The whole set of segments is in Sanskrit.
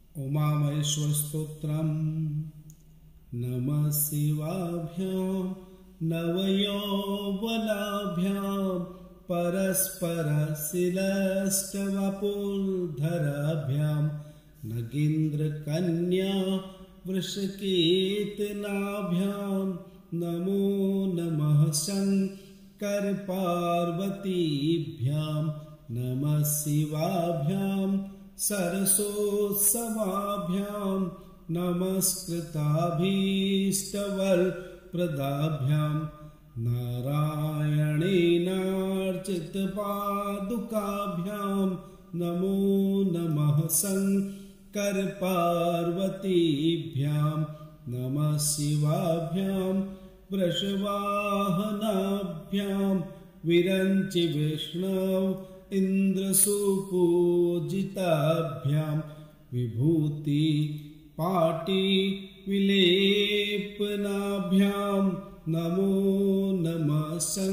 उमामहेश्वरस्तोत्रम्। नमः शिवाभ्यां नवयौवनाभ्यां परस्परशिलष्टवपुर्धराभ्यां नगेन्द्रकन्या वृषकेतनाभ्यां नमो नमः शङ्करपार्वतीभ्यां। नमः शिवाभ्यां सरसोत्सवाभ्यां नमस्कृताभीष्टवरप्रदाभ्यां नारायणेनार्चितपादुकाभ्यां नमो नमः शङ्करपार्वतीभ्यां। नमः शिवाभ्यां वृषवाहनाभ्यां विरञ्चि विष्णव इन्द्रसुपूजिताभ्यां विभूति पाटि विलेपनाभ्यां नमो नमः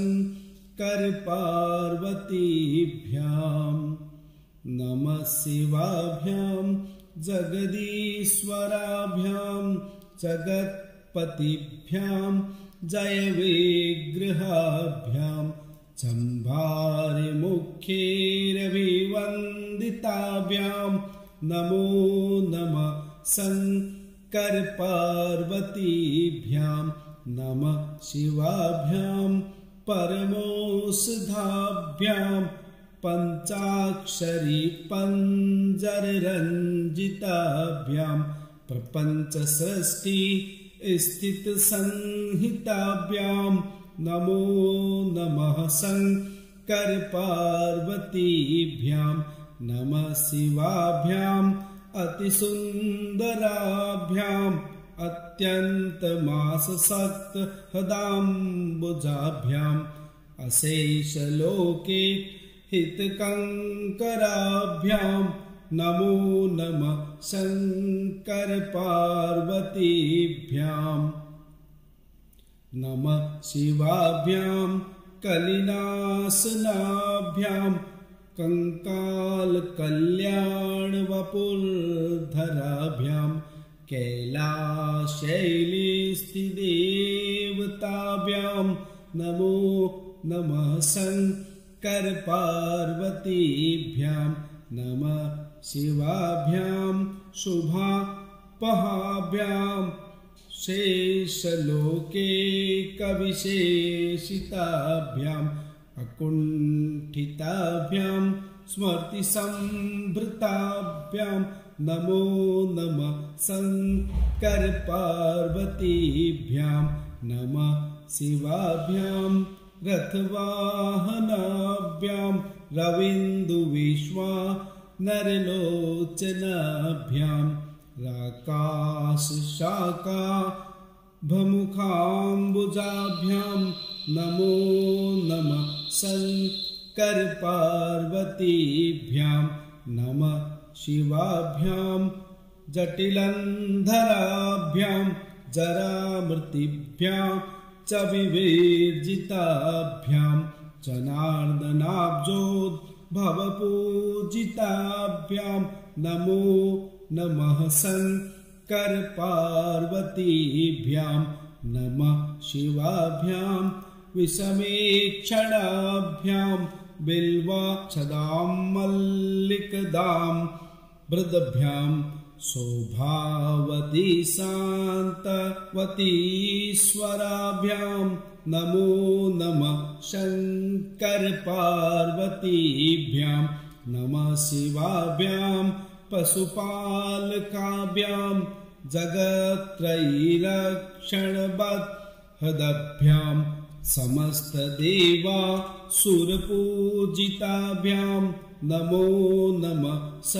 शङ्करपार्वतीभ्यां। नमः शिवाभ्यां जगदीश्वराभ्यां जगत्पतिभ्यां जयविग्रहाभ्यां चम्भारिमुख्यैरभिवन्दिताभ्यां नमो नमः शङ्करपार्वतीभ्यां। नमः शिवाभ्यां परमोषधाभ्यां पञ्चाक्षरी पञ्जररञ्जिताभ्यां प्रपञ्चसृष्टि स्थितसंहिताभ्यां नमो नमः शङ्करपार्वतीभ्यां। नमः शिवाभ्यां अतिसुन्दराभ्याम् अत्यन्तमाससक्तहृदाम्बुजाभ्याम् अशेषलोके हितकङ्कराभ्यां नमो नमः शङ्करपार्वतीभ्यां। नमः शिवाभ्यां कलिनाशनाभ्यां कंकालकल्याणवपुर्धराभ्यां कैलासशैलस्थिदेवताभ्यां नमो नमः शङ्करपार्वतीभ्यां। नमः शिवाभ्यां शुभापहाभ्यां शेषलोके कविशेषिताभ्याम् अकुण्ठिताभ्यां स्मृतिसम्भृताभ्यां नमो नमः शङ्करपार्वतीभ्यां। नमः शिवाभ्यां रथवाहनाभ्यां रवीन्दुविश्वानरलोचनाभ्यां राकाशशाखाभमुखाम्बुजाभ्यां नमो नमः शङ्करपार्वतीभ्यां। नमः शिवाभ्यां जटिलन्धराभ्यां जरामृतिभ्यां च विवर्जिताभ्यां जनार्दनाब्जोद्भवपूजिताभ्यां नमो नमः शङ्करपार्वतीभ्यां। नमः शिवाभ्यां विषमेक्षणाभ्यां बिल्वाक्षदां मल्लिकदां वृद्भ्यां शोभावती शान्तवतीश्वराभ्यां नमो नमः शङ्करपार्वतीभ्यां। नमः शिवाभ्यां पशुपालकाभ्यां जगत्त्रयीरक्षणवद्भ्यां समस्तदेवासुरपूजिताभ्यां नमो नमः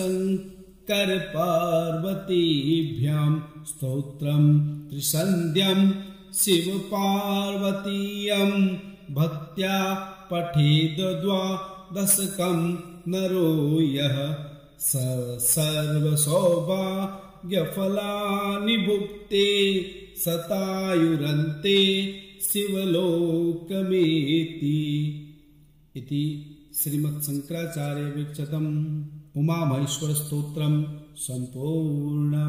शङ्करपार्वतीभ्यां। स्तोत्रं त्रिसन्ध्यं शिवपार्वतीयं भक्त्या पठेद् द्वादशकं नरो यः सर्वसौभाग्यफलानि भुक्ते शतायुरन्ते शिवलोकमेति। इति श्रीमत् शंकराचार्य विरचितम् उमामहेश्वरस्तोत्रम् सम्पूर्णम्।